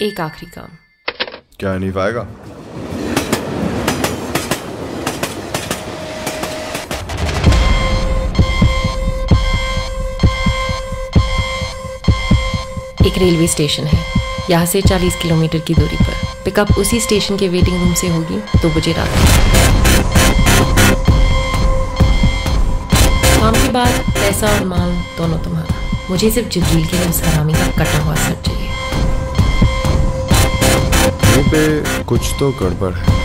एक आखिरी काम। क्या नहीं पाएगा? एक रेलवे स्टेशन है, यहाँ से 40 किलोमीटर की दूरी पर। पिकअप उसी स्टेशन के वेटिंग रूम से होगी 2 बजे रात को। काम के बाद पैसा और माल दोनों तुम्हारा। मुझे सिर्फ जिब्रील के लिए उस हरामी का कटा हुआ सर चाहिए। पे कुछ तो गड़बड़ है।